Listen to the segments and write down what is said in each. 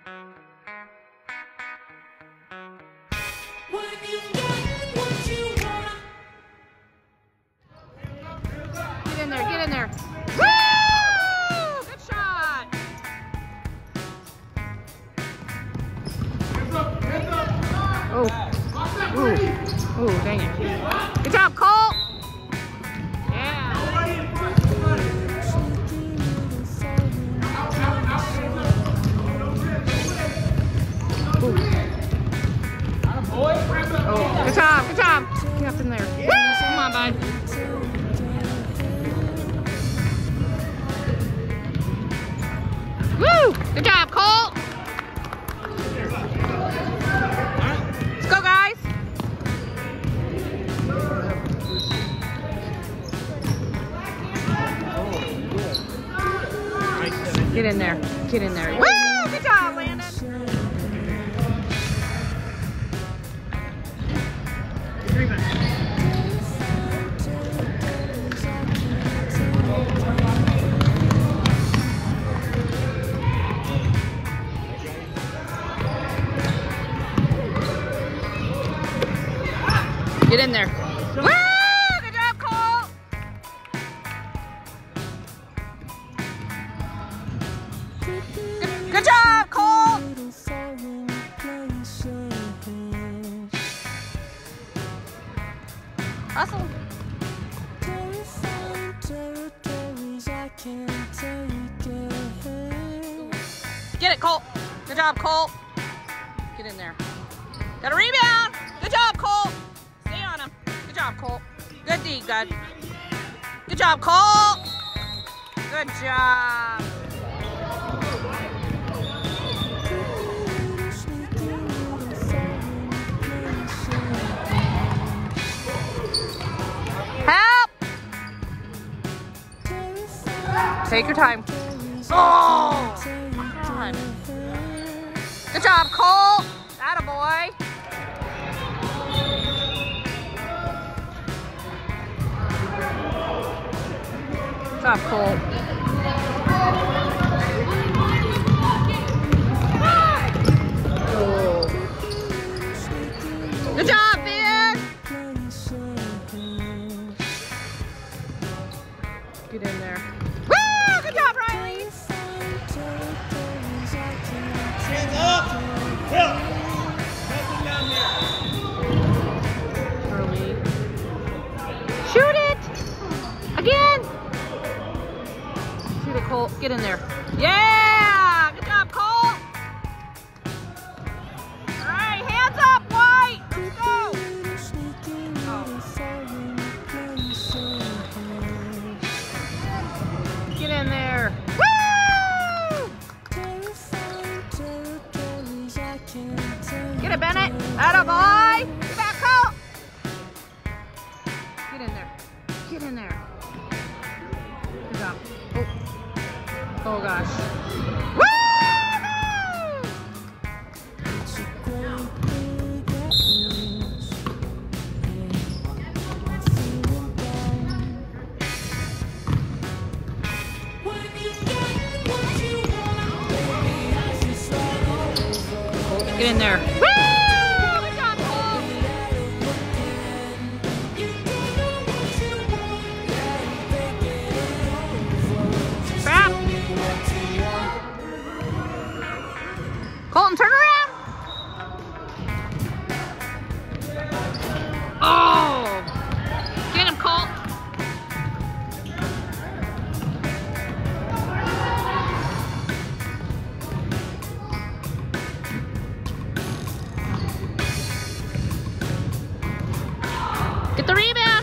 Get in there, get in there. Woo! Good shot. Oh. Ooh. Ooh, dang it. Good job, Colt. Yeah. Ooh. Oh, good job, good job. Get up in there. Woo! Come on, bud. Woo! Good job, Colt. Let's go, guys. Get in there. Get in there. Woo! Good job, Landon. Get in there. Woo! Good job, Cole. Good job, Cole. Hustle. Get it, Cole. Good job, Cole. Get in there. Got a rebound. Good job, Cole. Stay on him. Good job, Cole. Good D, good. Good job, Cole. Good job. Help! Take your time. Oh! Come on. Good job, Cole. Attaboy. Good job, Cole. Oh. Good job, Ben. Get in there. Woo! Good job, Riley. Hands up. Hill. Nothing down there. Early. Shoot it! Again! Shoot it, Colt. Get in there. Yeah! Good job, Colt! Alright, hands up, White! Let's go! Oh. Get in there. Woo! Get it, Bennett. Attaboy! Get back, Colt! Get in there. Get in there. Good job. Oh, oh gosh. Woo! Get in there. Woo! Good job, Cole. Crap. Colton, turn around. Oh! Get him, Colt. Get the rebound.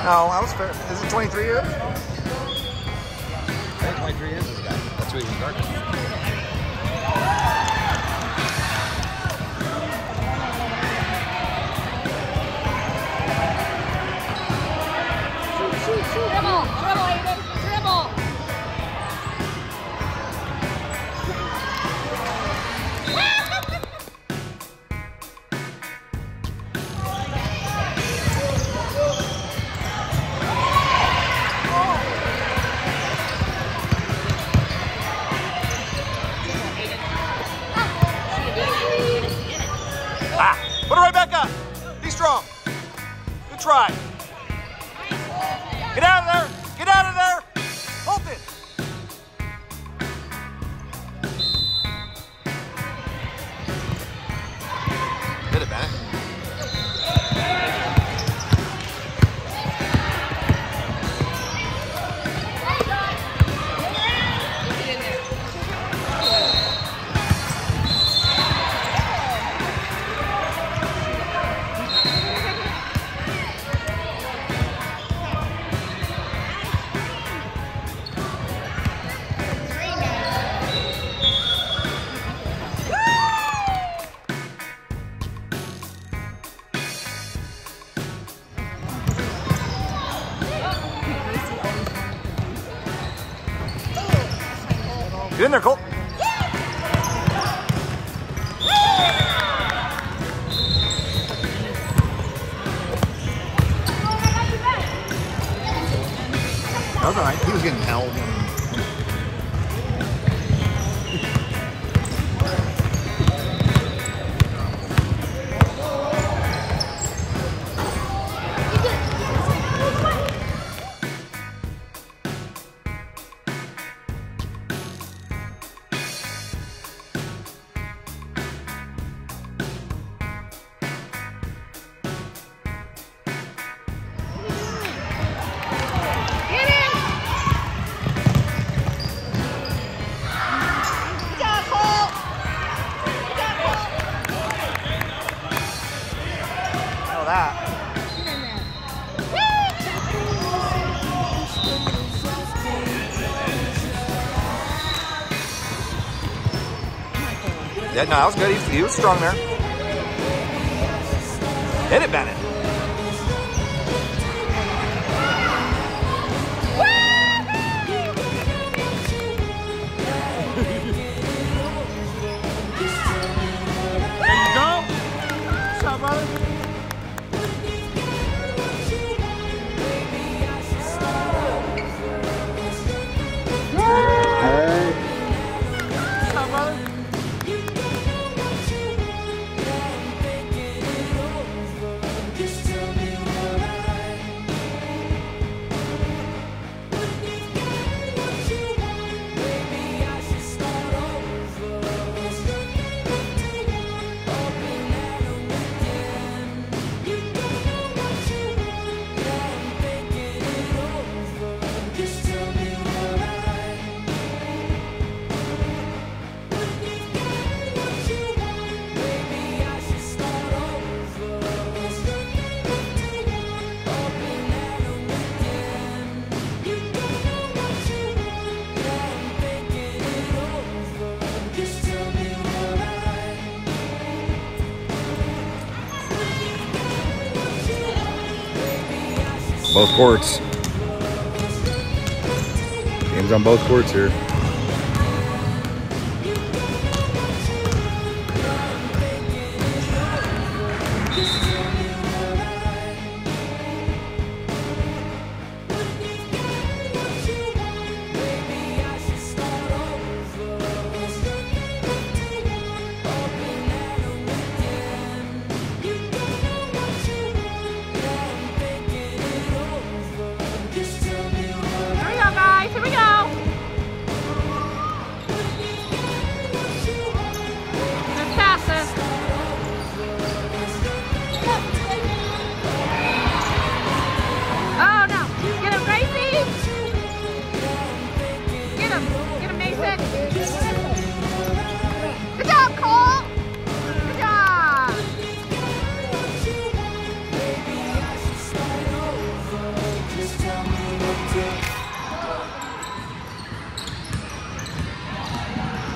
No, that was fair. Is it 23 years? I think 23 years this guy. That's what he started. Dribble, dribble, Aiden, dribble. Put it right back up. Be strong. Good try. Get out of there. Get out of there. Colton. Hit it, Bennett. Get in there, Colt. That was all right. He was getting held. Yeah, no, that was good. He was strong there. Hit it, Bennett. There you go. What's up, brother? What's up, brother? Both courts. Game's on both courts here.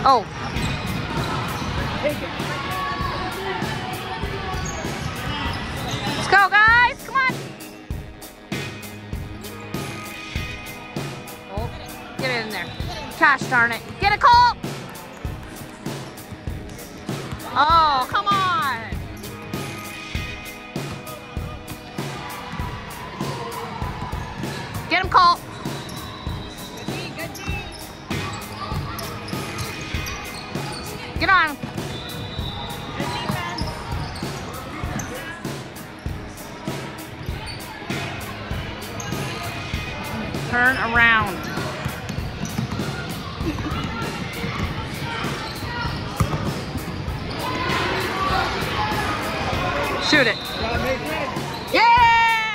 Oh. Let's go, guys. Come on. Oh, get it in there. Gosh darn it. Get it, Colt. Oh, come on. Get him, Colt. Good D. Get on him. Good defense. Turn around. Shoot it. Yeah!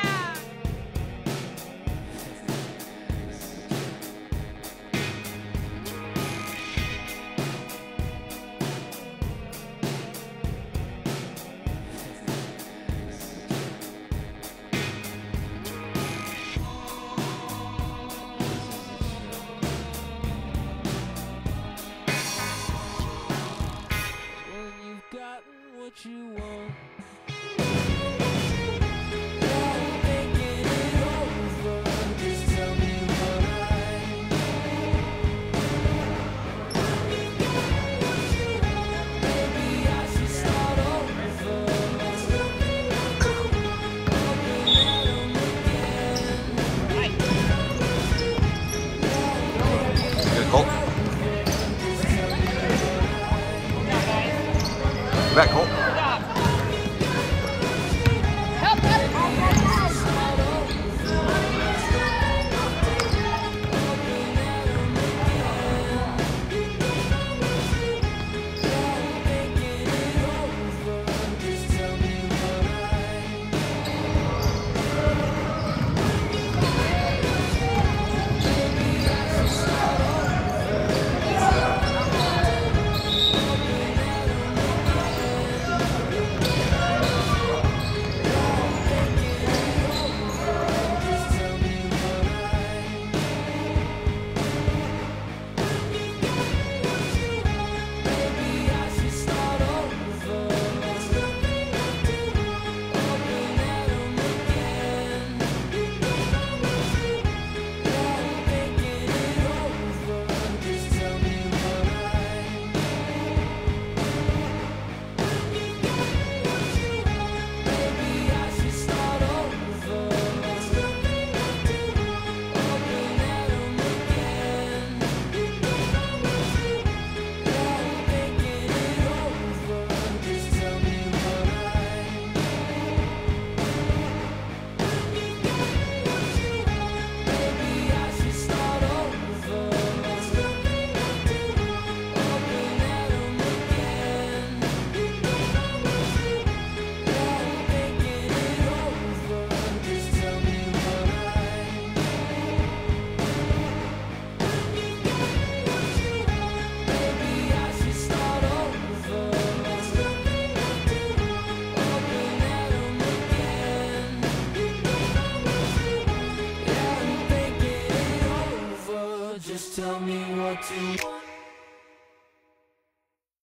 What you want. Good, Colt. You back, Colt. Just tell me what to